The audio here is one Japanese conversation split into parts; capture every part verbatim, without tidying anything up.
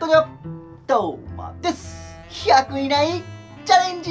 こんにちは、どうもです。ひゃく以内チャレンジイ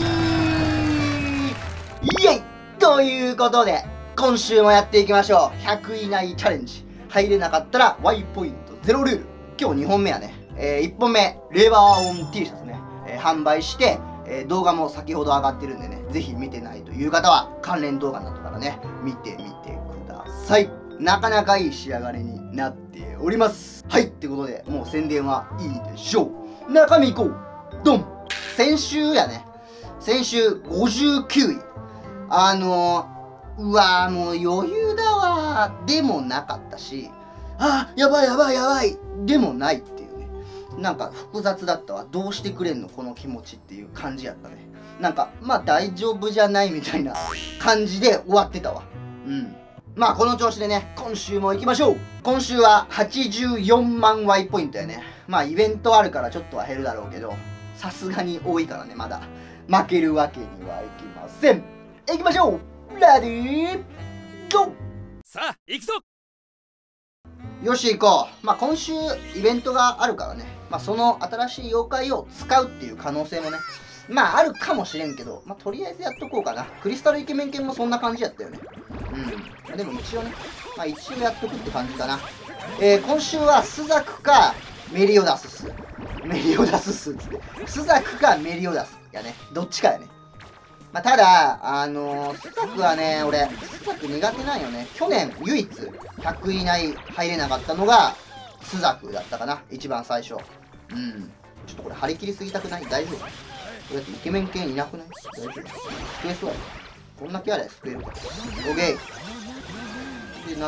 エイということで、今週もやっていきましょう。ひゃく以内チャレンジ。入れなかったら Y ポイントゼロルール。今日にほんめはね、えー、いっぽんめ、レバーオン T シャツね、えー、販売して、えー、動画も先ほど上がってるんでね、ぜひ見てないという方は、関連動画などからね、見てみてください。なかなかいい仕上がりになっております。はい、ってことで、もう宣伝はいいでしょう。中身いこう。ドン。先週やね。先週ごじゅうきゅうい。あのー、うわーもう余裕だわー。でもなかったし、あー、やばいやばいやばい。でもないっていうね。なんか複雑だったわ。どうしてくれんのこの気持ちっていう感じやったね。なんか、まあ大丈夫じゃないみたいな感じで終わってたわ。うん。まあこの調子でね、今週も行きましょう。今週ははちじゅうよんまん Y ポイントやね。まあイベントあるからちょっとは減るだろうけど、さすがに多いからね、まだ。負けるわけにはいきません。行きましょう。レディー、ゴー。 さあ、行くぞ。 よし行こう。まあ今週イベントがあるからね。まあその新しい妖怪を使うっていう可能性もね、まああるかもしれんけど、まあとりあえずやっとこうかな。クリスタルイケメン犬もそんな感じやったよね。うん。でも一応ね、まあ一応やっとくって感じかな。えー、今週はスザクかメリオダスっす。メリオダスっすっつって。スザクかメリオダスやね。どっちかやね。まあただ、あのー、スザクはね、俺、スザク苦手なんよね。去年唯一ひゃく以内入れなかったのがスザクだったかな。一番最初。うん。ちょっとこれ張り切りすぎたくない？大丈夫？これだってイケメン犬いなくない？大丈夫？救えそうやろ。こんだけあれ救えるか。オッケーでなって、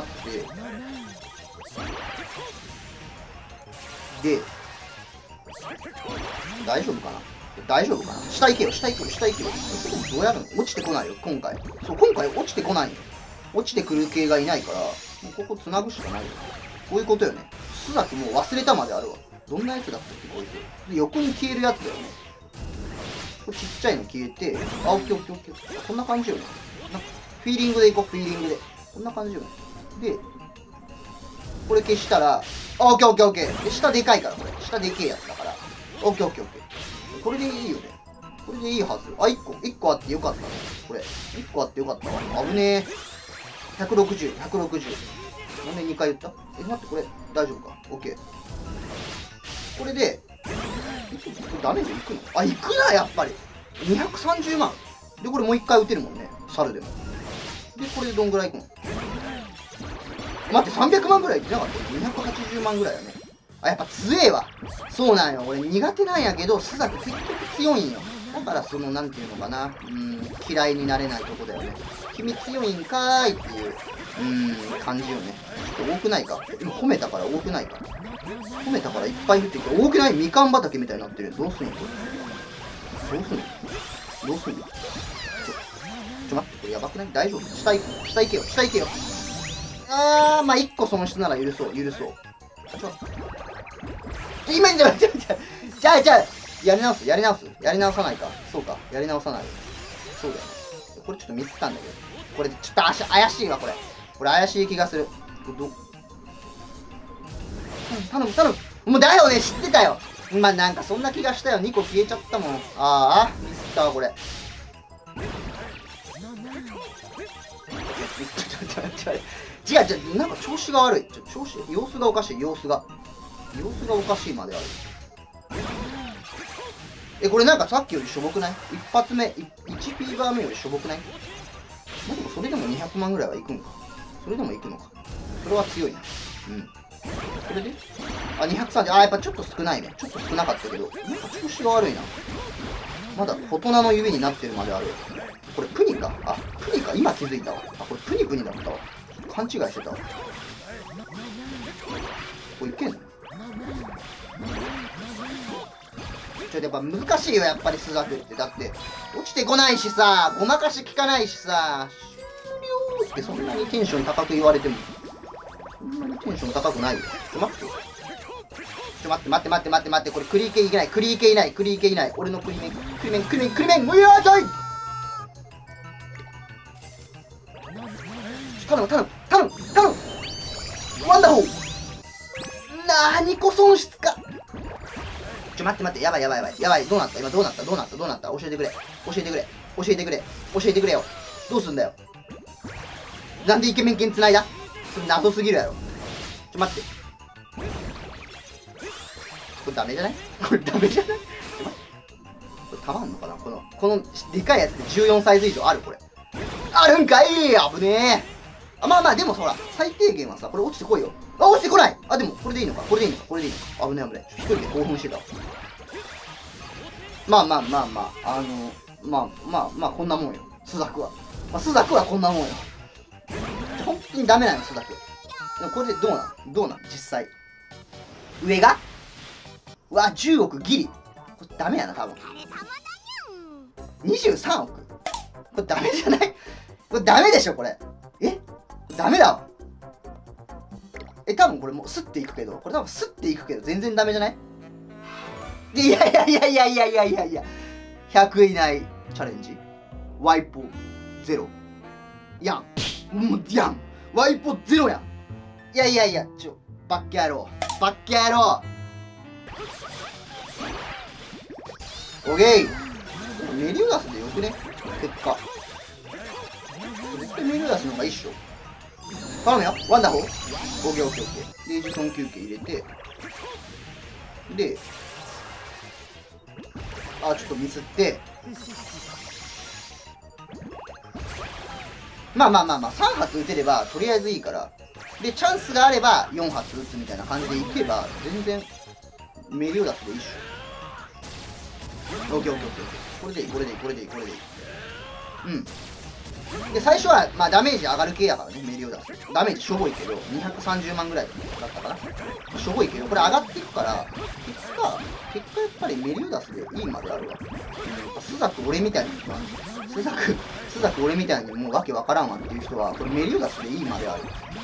で、大丈夫かな大丈夫かな下行けよ、下行けよ、下行けよ。どうやるの？落ちてこないよ、今回。そう、今回落ちてこないよ。落ちてくる系がいないから、もうここ繋ぐしかないよ。こういうことよね。スザクもう忘れたまであるわ。どんなやつだったっけ、こいつ。で、横に消えるやつだよね。これちっちゃいの消えて、あ、オッケーオッケーオッケー。こんな感じよね。なんかフィーリングでいこう、フィーリングで。こんな感じよね。で、これ消したら、あ、オッケーオッケーオッケー。で、下でかいから、これ。下でけえやつだから。オッケーオッケーオッケー。これでいいよね。これでいいはず。あ、いっこ。いっこあってよかったね。これ。いっこあってよかったわ。危ねえ。ひゃくろくじゅう、ひゃくろくじゅう。なんでにかい言った？え、待って、これ、大丈夫か？オッケー。これで、ダメージいくの？あ、いくな、やっぱり。にひゃくさんじゅうまん。で、これもういっかい撃てるもんね。猿でも。で、これでどんぐらいいくの？待って、さんびゃくまんぐらいいってなかった？にひゃくはちじゅうまんぐらいだね。あ、やっぱ強えわ。そうなんよ。俺苦手なんやけど、スザク結局強いんよ。だからその、なんていうのかな。うん、嫌いになれないとこだよね。君強いんかーいっていう、うん、感じよね。ちょっと多くないか。今褒めたから多くないか。褒めたからいっぱい降ってきて、多くない？みかん畑みたいになってるよ。どうすんのこれ。どうすんのどうすんのちょ、ちょ待って、これやばくない？大丈夫？下行く。下行けよ。下行けよ。あー、まあいっこ損失なら許そう。許そう。あ、ちょ、今にじゃ、じゃ、じゃ、じゃ、やり直す、やり直す、やり直さないか。そうか、やり直さない。そうだよね。これちょっとミスったんだけど。これちょっと怪し怪しいわ、これ。これ怪しい気がする。ど、頼む、頼む。もうだよね、知ってたよ。まあなんかそんな気がしたよ。にこ消えちゃったもん。ああ、ミスったわ、これ。違う違う、なんか調子が悪い。ちょ調子、様子がおかしい、様子が。様子がおかしいまである。え、これなんかさっきよりしょぼくない？一発目、いちフィーバー目よりしょぼくない？まあ、でもそれでもにひゃくまんぐらいはいくんか。それでもいくのか。それは強いな。うん。これであ、にひゃくさんじゅう、あ、やっぱちょっと少ないね。ちょっと少なかったけど、なんか調子が悪いな。まだ大人の指になってるまである。これプニか。あ、プニか。今気づいたわ。あ、これプニプニだったわ。勘違いしてたわ。これいけんの？ちょっとやっぱ難しいよ、やっぱりスザクって。だって落ちてこないしさ、ごまかし効かないしさ、終了ってそんなにテンション高く言われてもそんなにテンション高くないよ。ちょ待ってちょ待って待って待って待って待って、これクリーケいけない、クリーケいない、クリーケいない。俺のクリメン、クリメン、クリメン、クリメン、うわー痛い。頼む頼む頼む頼む。ワンダホー。なーにこ損失か。 ちょ待って待って、やばいやばいやばいやばい、どうなった今どうなったどうなったどうなった教えてくれ教えてくれ教えてくれ教えてくれよ。どうすんだよ。なんでイケメン剣繋いだ。それ謎すぎるやろ。ちょ待って、これダメじゃないこれダメじゃない。これたまんのかな、このこのでかいやつでじゅうよんサイズ以上ある。これあるんかい。危ねえ。あ、まあまあでもほら最低限はさ、これ落ちてこいよ。あ、落ちてこない。あ、でもこれでいいのかこれでいいのかこれでいいのか。危ねえ危ねえ。一人で興奮してた。まあまあまあまああのまあまあまあこんなもんよスザクは。まあ、スザクはこんなもんよ。本当にダメなのスザク。でもこれでどうなんどうなん実際。上がうわじゅうおくギリ。これダメやな多分。にじゅうさんおくこれダメじゃない。これダメでしょこれ。えダメだわ。え多分これもうスッていくけど、これ多分スッていくけど全然ダメじゃない。いやいやいやいやいやいやいやいやひゃく以内チャレンジワイポゼロやん。もうやんワイポゼロやん。いやいやいやちょバッキャローバッキャロー。オーケーメリオダスでよくね結果。絶対メリオダスの方がいいっしょ。頼むよワンダホー。オーケーオーケーオーケー。で時間休憩入れて、であちょっとミスって、まあまあまあまあさん発撃てればとりあえずいいから、でチャンスがあればよん発撃つみたいな感じでいけば全然メリオダスでいいっしょ。オッケーオッケーオッケー。これでいいこれでいいこれでいいこれでいい。うんで最初はまあダメージ上がる系やからねメリオダス。ダメージしょぼいけどにひゃくさんじゅうまんぐらいだったかな。しょぼいけどこれ上がっていくから結果結果やっぱりメリオダスでいいまであるわ。スザク俺みたいにスザクスザク俺みたいにもうわけわからんわっていう人はこれメリオダスでいいまである。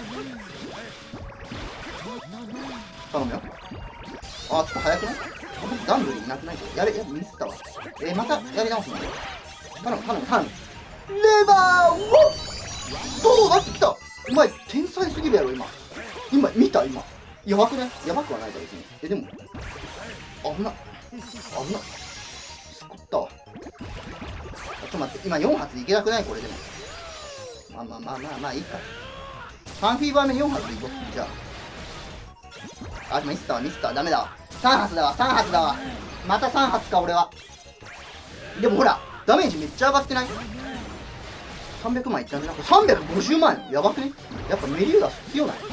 頼むよ。あちょっと早くない。ダンブルいなくないけどやれやれミスったわ。えー、またやり直すの。頼む頼む頼む。レバーをどうなってきた。お前天才すぎるやろ今。今見た今やばくない。やばくはないだろ別に。えでも危ない危ないすくったわ。ちょっと待って今よん発いけなくないこれ。でもまあまあまあまあまあいいか。さんフィーバー目よん発いこう。じゃああミスったわミスったわダメだわ。さん発だわさん発だわまたさん発か俺は。でもほらダメージめっちゃ上がってない。さんびゃくまんいったんじゃなくてさんびゃくごじゅうまんやばくね。やっぱメリオダス強ない。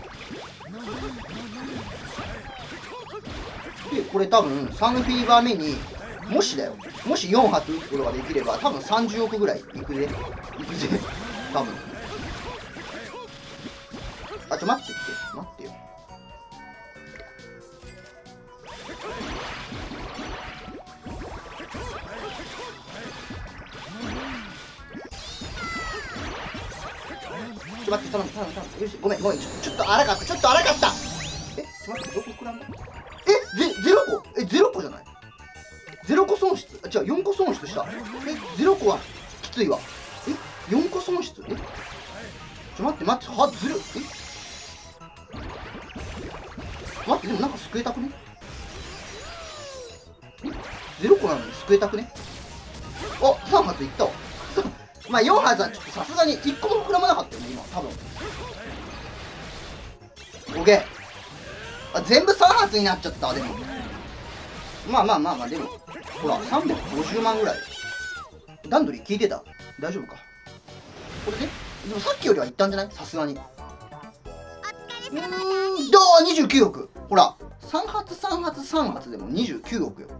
でこれ多分さんフィーバー目にもしだよもしよん発撃つことができれば多分さんじゅうおくぐらいいくでいくぜ多分。あちょ待ってって待ってよ。ちょっと待って頼む頼む頼む。よしごめんごめんちょちょっと荒かったちょっと荒かった。えちょっと待ってどこ膨らんだ。えゼゼロ個えゼロ個じゃない。ゼロ個損失。あ違うよんこ損失した。えゼロ個はきついわ。えよんこ損失。えちょ待って待ってはずるえ待ってでもなんか救えたくね。ゼロ個なのに救えたくね。あさん発いったわまあよん発はちょっとさすがにいっこも膨らまなかったよね今多分。オッケー。あ全部さん発になっちゃった。でもまあまあまあまあでもほらさんびゃくごじゅうまんぐらい。段取り聞いてた大丈夫かこれで。でもさっきよりはいったんじゃないさすがに。うーんどうにじゅうきゅうおく。ほらさん発さん発さん発でもにじゅうきゅうおくよ。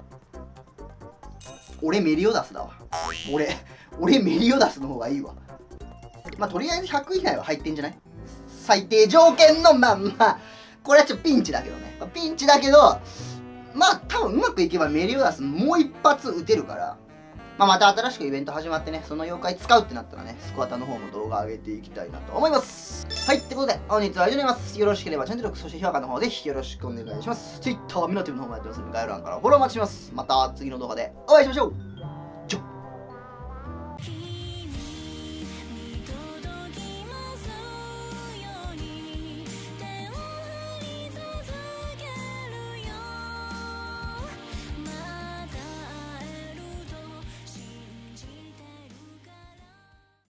俺メリオダスだわ。俺俺メリオダスの方がいいわ。まあとりあえずひゃく以内は入ってんじゃない。最低条件のまんまこれはちょっとピンチだけどね、まあ、ピンチだけどまあ多分うまくいけばメリオダスもう一発撃てるから、まあ、また新しくイベント始まってねその妖怪使うってなったらねスクワタの方も動画上げていきたいなと思います。はいってことで本日は以上になります。よろしければチャンネル登録そして評価の方ぜひよろしくお願いします。 Twitter はミノティブの方もやってますので概要欄からフォローお待ちします。また次の動画でお会いしましょう。